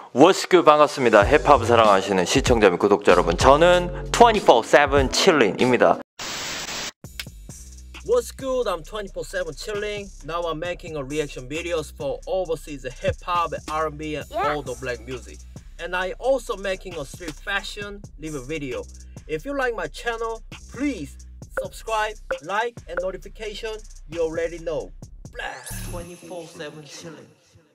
What's good? 반갑습니다. 힙합 사랑하시는 시청자 및 구독자 여러분, 저는 24/7 chilling입니다. What's good? I'm 24/7 chilling. Now I'm making a reaction videos for overseas hip hop, R&B, and all the black music. And I also making a street fashion review video. If you like my channel, please subscribe, like, and notification. You already know. 24/7 chilling.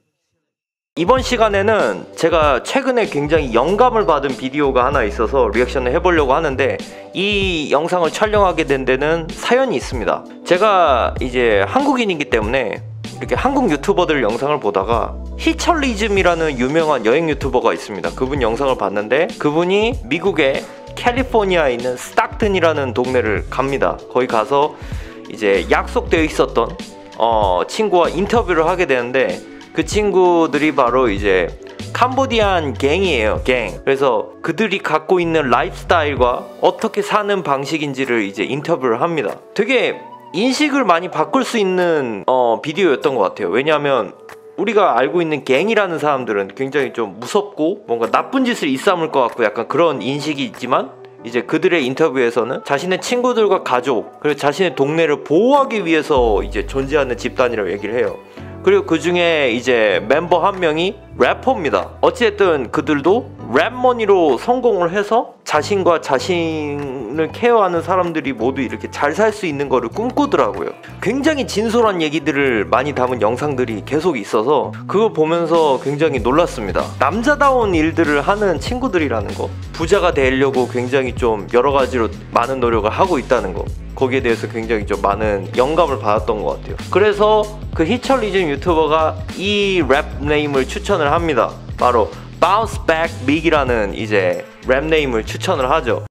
이번 시간에는 제가 최근에 굉장히 영감을 받은 비디오가 하나 있어서 리액션을 해보려고 하는데, 이 영상을 촬영하게 된 데는 사연이 있습니다. 제가 이제 한국인이기 때문에 이렇게 한국 유튜버들 영상을 보다가 히철리즘이라는 유명한 여행 유튜버가 있습니다. 그분 영상을 봤는데, 그분이 미국의 캘리포니아에 있는 스탁튼이라는 동네를 갑니다. 거기 가서 이제 약속되어 있었던 친구와 인터뷰를 하게 되는데, 그 친구들이 바로 이제 캄보디안 갱이에요. 갱. 그래서 그들이 갖고 있는 라이프스타일과 어떻게 사는 방식인지를 이제 인터뷰를 합니다. 되게 인식을 많이 바꿀 수 있는 비디오였던 것 같아요. 왜냐하면 우리가 알고 있는 갱이라는 사람들은 굉장히 좀 무섭고 뭔가 나쁜 짓을 일삼을 것 같고 약간 그런 인식이 있지만, 이제 그들의 인터뷰에서는 자신의 친구들과 가족, 그리고 자신의 동네를 보호하기 위해서 이제 존재하는 집단이라고 얘기를 해요. 그리고 그 중에 이제 멤버 한 명이 래퍼입니다. 어찌됐든 그들도 랩머니로 성공을 해서 자신과 자신을 케어하는 사람들이 모두 이렇게 잘 살 수 있는 거를 꿈꾸더라고요. 굉장히 진솔한 얘기들을 많이 담은 영상들이 계속 있어서 그걸 보면서 굉장히 놀랐습니다. 남자다운 일들을 하는 친구들이라는 거, 부자가 되려고 굉장히 좀 여러 가지로 많은 노력을 하고 있다는 거, 거기에 대해서 굉장히 좀 많은 영감을 받았던 것 같아요. 그래서 그 히철리즘 유튜버가 이 랩 네임을 추천을 합니다. 바로 Bounce Back Big이라는 이제 랩 네임을 추천을 하죠.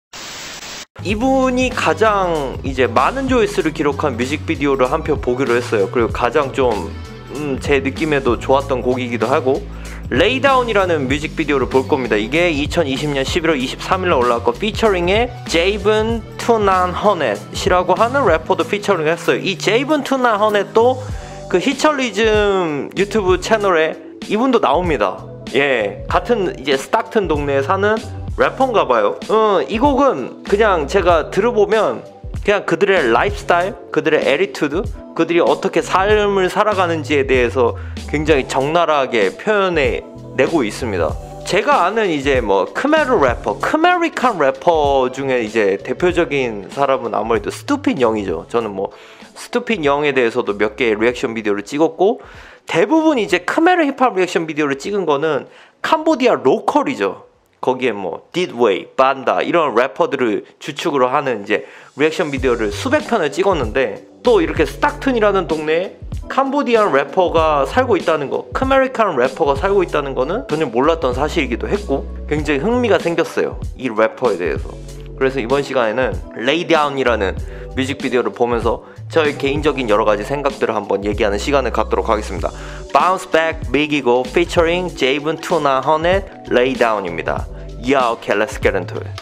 이분이 가장 이제 많은 조회수를 기록한 뮤직비디오를 한 편 보기로 했어요. 그리고 가장 좀 제 느낌에도 좋았던 곡이기도 하고, 레이다운이라는 뮤직비디오를 볼 겁니다. 이게 2020년 11월 23일에 올라왔고, 피처링에 제이븐 투난 허넷이라고 하는 래퍼도 피처링 했어요. 이 제이븐 투난 허넷도 그 히철리즘 유튜브 채널에 이분도 나옵니다. 예, 같은 이제 스탁튼 동네에 사는 래퍼인가 봐요. 이 곡은 그냥 제가 들어보면 그냥 그들의 라이프스타일, 그들의 애리투드, 그들이 어떻게 삶을 살아가는지에 대해서 굉장히 적나라하게 표현해 내고 있습니다. 제가 아는 이제 뭐 크메르 래퍼, 크메리칸 래퍼 중에 이제 대표적인 사람은 아무래도 스투핏 영이죠. 저는 뭐 스투핏 영에 대해서도 몇 개의 리액션 비디오를 찍었고, 대부분 이제 크메르 힙합 리액션 비디오를 찍은 거는 캄보디아 로컬이죠. 거기에 뭐 디드웨이, 반다 이런 래퍼들을 주축으로 하는 이제 리액션 비디오를 수백 편을 찍었는데, 또 이렇게 스탁튼이라는 동네에 캄보디안 래퍼가 살고 있다는 거, 크메리칸 래퍼가 살고 있다는 거는 전혀 몰랐던 사실이기도 했고, 굉장히 흥미가 생겼어요, 이 래퍼에 대해서. 그래서 이번 시간에는 레이다운이라는 뮤직비디오를 보면서 저의 개인적인 여러 가지 생각들을 한번 얘기하는 시간을 갖도록 하겠습니다. Bounce Back Big이고 featuring 제이븐 투나 허넷 레이다운입니다. Yeah, okay, let's get into it.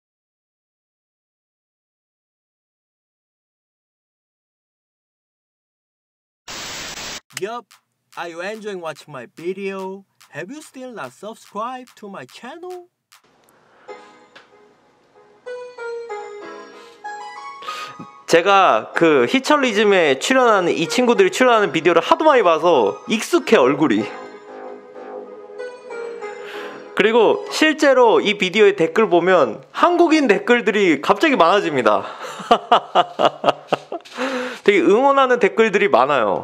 Yup, are you enjoying watching my video? Have you still not subscribed to my channel? 제가 그 히철리즘에 출연하는 이 친구들이 출연하는 비디오를 하도 많이 봐서 익숙해, 얼굴이. 그리고 실제로 이 비디오의 댓글 보면 한국인 댓글들이 갑자기 많아집니다. 되게 응원하는 댓글들이 많아요.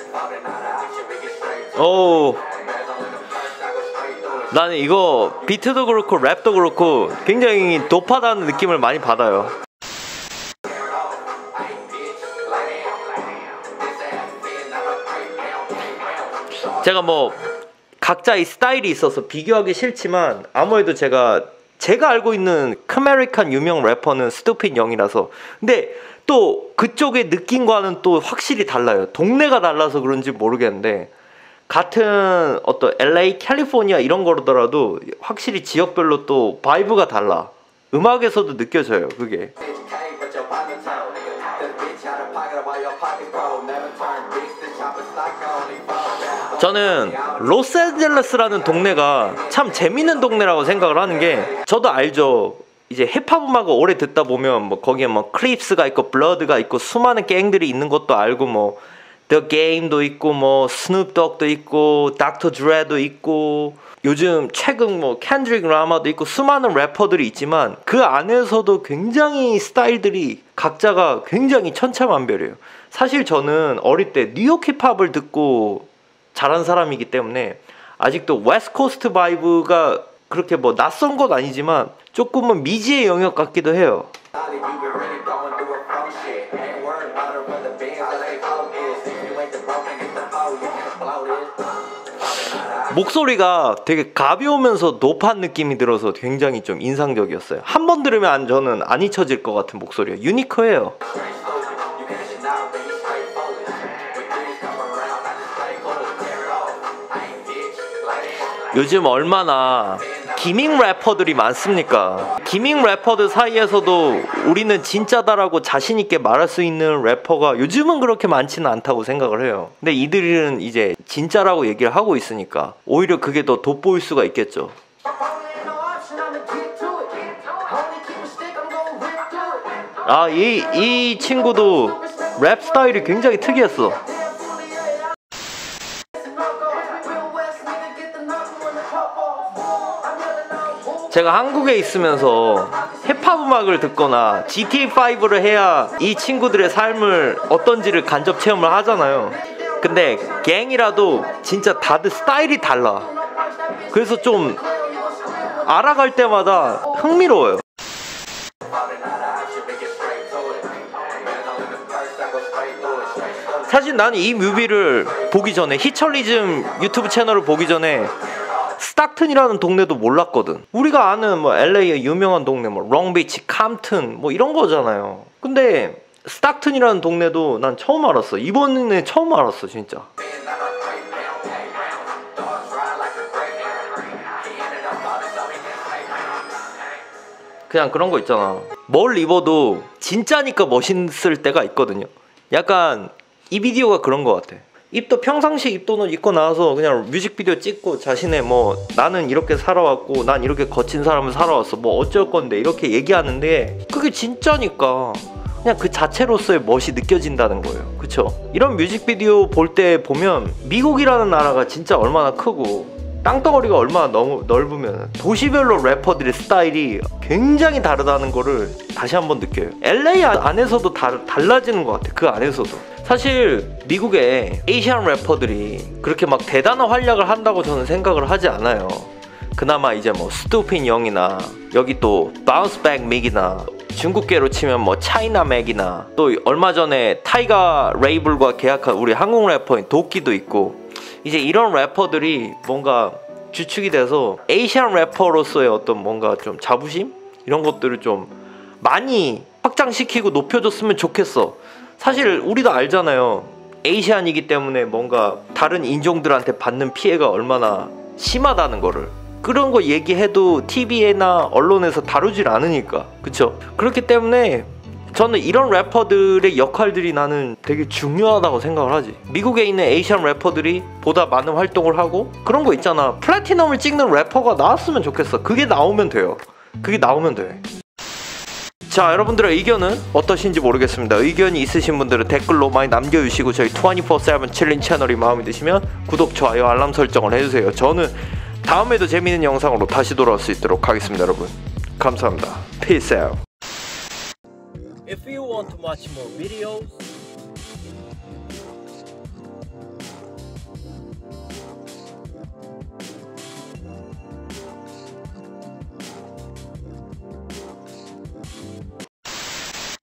나는 이거 비트도 그렇고 랩도 그렇고 굉장히 도파다는 느낌을 많이 받아요. 제가 뭐 각자의 스타일이 있어서 비교하기 싫지만, 아무래도 제가 알고 있는 크메리칸 유명 래퍼는 스투핏 영이라서. 근데 또 그쪽의 느낌과는 또 확실히 달라요. 동네가 달라서 그런지 모르겠는데, 같은 어떤 LA, 캘리포니아 이런 거라도 확실히 지역별로 또 바이브가 달라. 음악에서도 느껴져요, 그게. 저는 로스앤젤레스라는 동네가 참 재밌는 동네라고 생각을 하는 게, 저도 알죠. 이제 힙합 음악을 오래 듣다 보면 뭐 거기에 뭐 클립스가 있고 블러드가 있고 수많은 갱들이 있는 것도 알고, 뭐 The Game도 있고 뭐 스눕독도 있고 닥터 드레도 있고 요즘 최근 뭐 켄드릭 라마도 있고 수많은 래퍼들이 있지만 그 안에서도 굉장히 스타일들이 각자가 굉장히 천차만별이에요. 사실 저는 어릴 때 뉴욕 힙합을 듣고 자란 사람이기 때문에 아직도 웨스트코스트 바이브가 그렇게 뭐 낯선 건 아니지만 조금은 미지의 영역 같기도 해요. 목소리가 되게 가벼우면서 높은 느낌이 들어서 굉장히 좀 인상적이었어요. 한 번 들으면 저는 안 잊혀질 것 같은 목소리예요. 유니크해요. 요즘 얼마나 기믹 래퍼들이 많습니까? 기믹 래퍼들 사이에서도 우리는 진짜다라고 자신있게 말할 수 있는 래퍼가 요즘은 그렇게 많지는 않다고 생각을 해요. 근데 이들은 이제 진짜라고 얘기를 하고 있으니까 오히려 그게 더 돋보일 수가 있겠죠. 아, 이 친구도 랩 스타일이 굉장히 특이했어. 제가 한국에 있으면서 힙합 음악을 듣거나 GTA5를 해야 이 친구들의 삶을 어떤지를 간접 체험을 하잖아요. 근데 갱이라도 진짜 다들 스타일이 달라. 그래서 좀 알아갈 때마다 흥미로워요. 사실 나는 이 뮤비를 보기 전에, 히철리즘 유튜브 채널을 보기 전에 스탁튼이라는 동네도 몰랐거든. 우리가 아는 뭐 LA의 유명한 동네 뭐 롱비치, 캄튼 뭐 이런 거잖아요. 근데 스탁튼이라는 동네도 난 처음 알았어. 이번에 처음 알았어 진짜. 그냥 그런 거 있잖아. 뭘 입어도 진짜니까 멋있을 때가 있거든요. 약간 이 비디오가 그런 거 같아. 입도 평상시 입도는 입고 나와서 그냥 뮤직비디오 찍고 자신의 뭐 나는 이렇게 살아왔고 난 이렇게 거친 삶을 살아왔어 뭐 어쩔 건데 이렇게 얘기하는데 그게 진짜니까 그냥 그 자체로서의 멋이 느껴진다는 거예요. 그쵸? 이런 뮤직비디오 볼 때 보면 미국이라는 나라가 진짜 얼마나 크고 땅덩어리가 얼마나 너무 넓으면 도시별로 래퍼들의 스타일이 굉장히 다르다는 거를 다시 한번 느껴요. LA 안에서도 달라지는 것 같아. 그 안에서도. 사실 미국의 에이시안 래퍼들이 그렇게 막 대단한 활약을 한다고 저는 생각을 하지 않아요. 그나마 이제 뭐 스투핀 영이나 여기 또 바운스백 믹이나 중국계로 치면 뭐 차이나 맥이나 또 얼마 전에 타이가 레이블과 계약한 우리 한국 래퍼인 도끼도 있고 이제 이런 래퍼들이 뭔가 주축이 돼서 에이시안 래퍼로서의 어떤 뭔가 좀 자부심? 이런 것들을 좀 많이 확장시키고 높여줬으면 좋겠어. 사실 우리도 알잖아요. 에이시안이기 때문에 뭔가 다른 인종들한테 받는 피해가 얼마나 심하다는 거를. 그런 거 얘기해도 TV나 언론에서 다루질 않으니까. 그쵸? 그렇기 때문에 저는 이런 래퍼들의 역할들이 나는 되게 중요하다고 생각을 하지. 미국에 있는 에이시안 래퍼들이 보다 많은 활동을 하고 그런 거 있잖아. 플래티넘을 찍는 래퍼가 나왔으면 좋겠어. 그게 나오면 돼요. 그게 나오면 돼. 자, 여러분들의 의견은 어떠신지 모르겠습니다. 의견이 있으신 분들은 댓글로 많이 남겨주시고 저희 24/7 칠린 채널이 마음에 드시면 구독, 좋아요, 알람 설정을 해주세요. 저는 다음에도 재미있는 영상으로 다시 돌아올 수 있도록 하겠습니다. 여러분 감사합니다. Peace out. If you want to watch more videos,